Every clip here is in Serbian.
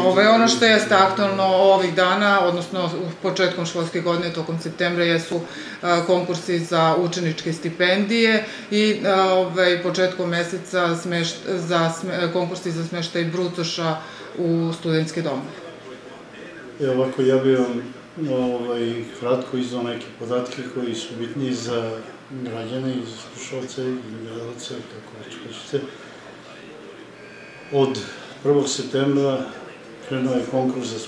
Ono što jeste aktualno ovih dana, odnosno početkom školske godine, tokom septembra, jesu konkursi za učeničke stipendije i početkom meseca konkursi za smeštaj brucoša u studentske domove. Ovako, ja bih vam kratko iznao neke podatke koji su bitni za građane i za slušalce i gledalce, kako već hoćete. Od 1. septembra krenuo je konkurs za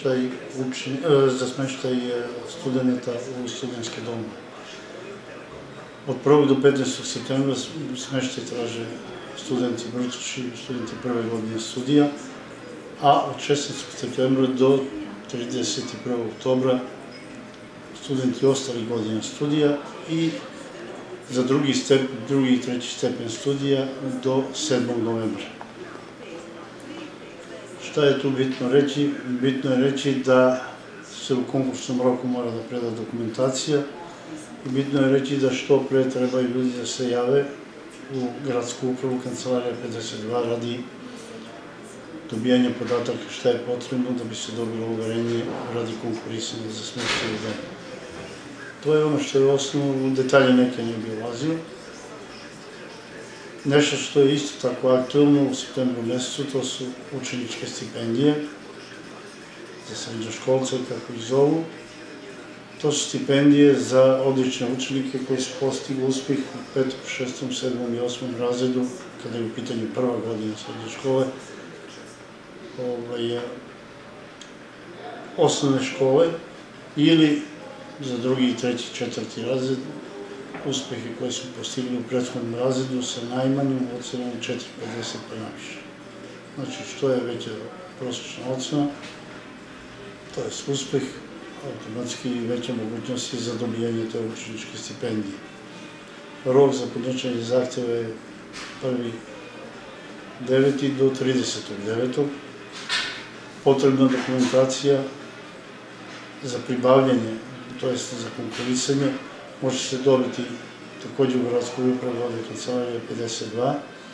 smeštaj studenta u studentske domove. Od 1. do 15. septembra smeštaj traže studenti brucoši, studenti prve godine studija, a od 16. septembra do 31. oktobra studenti ostalih godina studija i za drugi i treći stepen studija do 7. novembra. Šta je tu bitno reći? Bitno je reći da se u konkursnom roku mora da preda dokumentacija i bitno je reći da što pre trebaju ljudi da se jave u gradsku upravu Kancelarija 52 radi dobijanja podataka šta je potrebno da bi se dobilo uverenje radi konkurisanja za smeštaj u domu. To je ono što je osnovno, u detalje neke ne bi ulazio. Nešto što je isto tako aktualno u septembru mesecu, to su učeničke stipendije za srednjoškolce, kako ih zovu. To su stipendije za odlične učenike koji su postigli uspeh u 5., 6., 7. i 8. razredu, kada je u pitanju prva godina srednje škole, osnovne škole, ili za drugi, i treći, 4. razred, uspehe koje su postigli u prethodnom razredu sa najmanjom ocenom 4,50 pa naviše. Znači, što je veća prosječna ocena, to je uspeh, automatski veća mogućnosti za dobijanje te učeničke stipendije. Rok za podnošenje zahteva je 1.9. do 30.9. Potrebna dokumentacija za pribavljanje, to je za konkurisanje, može se dobiti takođe u gradskoj upravi ovde Kancelarija 52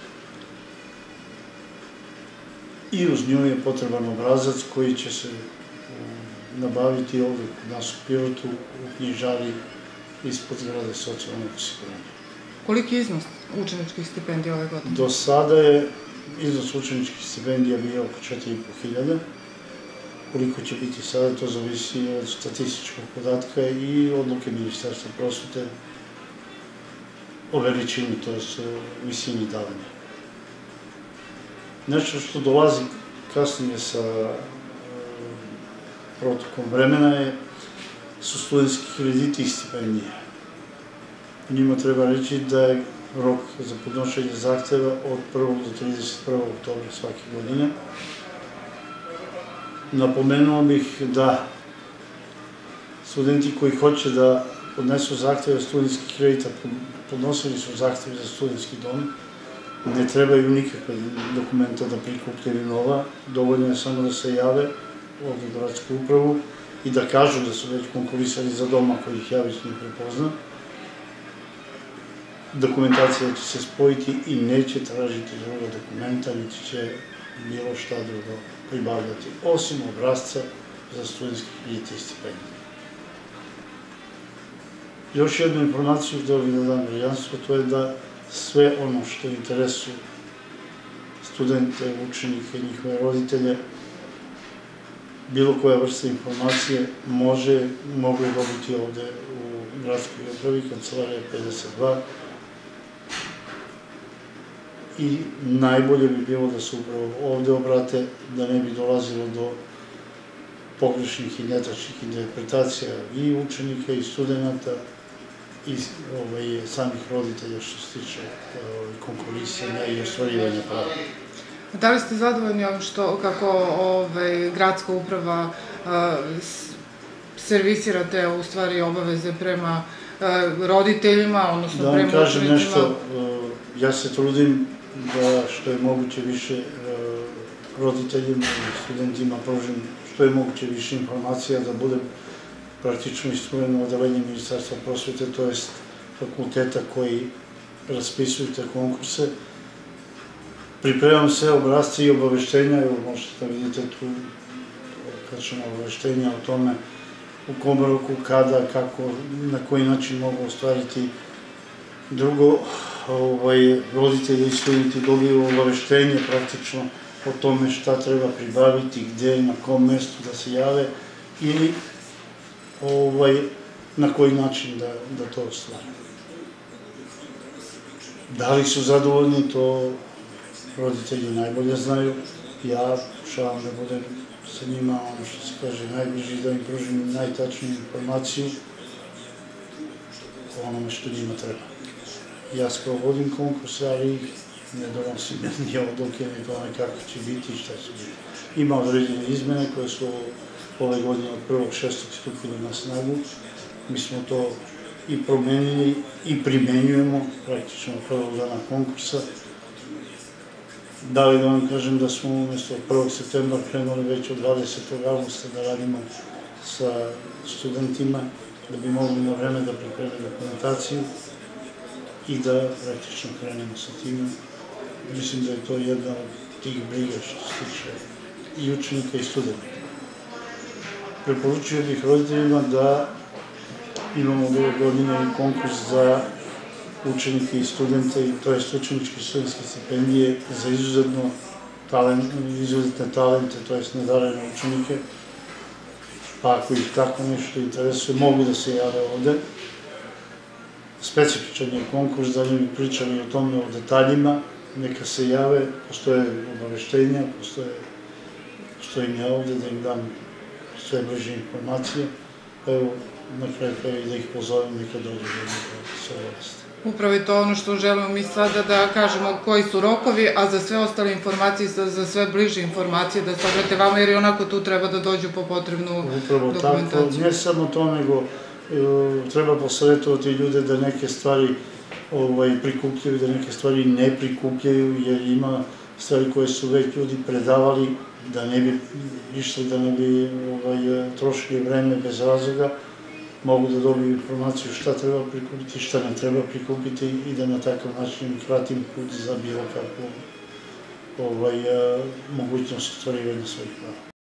i uz nju je potreban obrazac koji će se nabaviti ovde kod nas u Pirotu, u knjižari ispod zgrade socijalnog osiguranja. Koliki je iznos učeničkih stipendija ove godine? Do sada je iznos učeničkih stipendija bio oko 4.500. Koliko će biti sada, to zavisi od statističkog podatka i odluke Ministarstva prosvete o veličini, to je visini davanja. Nešto što dolazi kasnije sa protokom vremena su studentski krediti i stipendije. U njima treba reći da je rok za podnošenje zahteva od 1. do 31. oktobra svake godine. Napomenuo bih da studenti koji hoće da podnesu zahteve studentskih kredita, podnosili su zahteve za studentski dom, ne trebaju nikakve dokumenta da prikupljaju nova, dovoljno je samo da se jave ovdje u gradsku upravu i da kažu da su već konkurisali za dom ako ih ja već ne prepozna. Dokumentacija će se spojiti i neće tražiti druga dokumenta, niti će bilo šta drugo pribavljati, osim obrazca za studentski kredite i stipendije. Još jednu informaciju htio bih da dam građanstvu, to je da sve ono što interesuje studente, učenike i njihove roditelje, bilo koja vrsta informacije mogu dobiti ovde u gradskoj upravi, Kancelarija 52, i najbolje bi bilo da se upravo ovde obrate, da ne bi dolazilo do pogrešnih i netačnih interpretacija i učenika i studenta i samih roditelja što se tiče konkurisanja i ostvarivanja prava. Da li ste zadovoljni ovim kako gradska uprava servisira te u stvari obaveze prema roditeljima, odnosno prema učenicima? Da vam kažem nešto, ja se trudim da što je moguće više roditeljima i studentima pružim što je moguće više informacija, da bude praktično ispunjeno odeljenje Ministarstva prosvete, to jest fakulteta koji raspisuju te konkurse, Pripremam sve obrazce i obaveštenja, evo možete da vidite tu kačemo obaveštenja o tome u kom roku, kada, kako, na koji način mogu ostvariti. Drugo, roditelji i studenti dobiju obaveštenje praktično o tome šta treba pribaviti, gde, na kom mestu da se jave ili na koji način da to ostvare. Da li su zadovoljni, to roditelji najbolje znaju. Ja pokušavam da budem sa njima, ono što se kaže, najbliži, da im pružim najtačniju informaciju o onome što njima treba. Ja sprovodim konkurse, ali ih ne donosim ni odluke, ni tome kako će biti i šta će biti. Ima određene izmene koje su ove godine od 1.6. stupili na snagu. Mi smo to i promenili i primenjujemo praktično od prvog dana konkursa. Da li da vam kažem da smo umjesto 1. septembra krenuli već od 20. augusta da radimo sa studentima, da bi mogli na vreme da pripreme dokumentaciju i da praktično krenemo sa tim. Mislim da je to jedna od tih briga što se tiče i učenika i studenta. Preporučio bih roditeljima da imamo ove godine i konkurs za učenike i studente, to je učeničke i studentske stipendije za izuzetne talente, to je nadarene učenike. Pa ako ih tako nešto interesuje, mogu da se jave ovde. Specifičan je konkurs, da njih pričam i o tome, o detaljima, neka se jave, postoje obaveštenja, stojim ja ovde da im dam sve bliže informacije, pa evo, na kraju da ih pozovem neka dođe da se obaveste. Upravo je to ono što želimo mi sada da kažemo koji su rokovi, a za sve ostale informacije, za sve bliže informacije da se obrate vama, jer i onako tu treba da dođu po potrebnu dokumentaciju. Upravo tako, ne samo to, nego treba posavjetovati ljude da neke stvari prikupljaju, da neke stvari ne prikupljaju, jer ima stvari koje su već ljudi predavali, da ne bi išli, da ne bi trošili vreme bez razloga, mogu da dobiju informaciju šta treba prikupiti, šta ne treba prikupiti i da na takav način kratim put za bilo kakvu mogućnost ostvarivanja svojih prava.